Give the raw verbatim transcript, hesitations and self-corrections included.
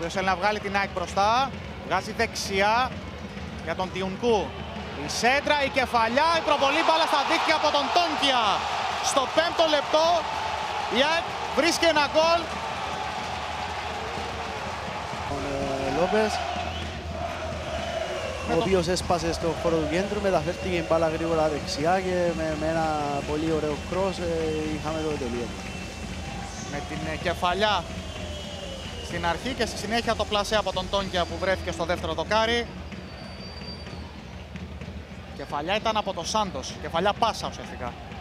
οποίος θέλει να βγάλει την ΑΕΚ μπροστά. Βγάζει δεξιά για τον Τιουνκού. Η σέντρα, η κεφαλιά, η προβολή μπάλα στα δίκτυα από τον Τόνκια. Στο πέμπτο λεπτό η ΑΕΚ βρίσκει ένα γκολ. Λόπες, ο οποίος έσπασε στο χώρο του κέντρου, μεταφέρθηκε η μπάλα γρήγορα δεξιά και με, με ένα πολύ ωραίο κρός ε, είχαμε το τελείωμα. Με την κεφαλιά στην αρχή και στη συνέχεια το πλασέ από τον Τόνκια που βρέθηκε στο δεύτερο δοκάρι. Κεφαλιά ήταν από τον Σάντος, κεφαλιά πάσα ουσιαστικά.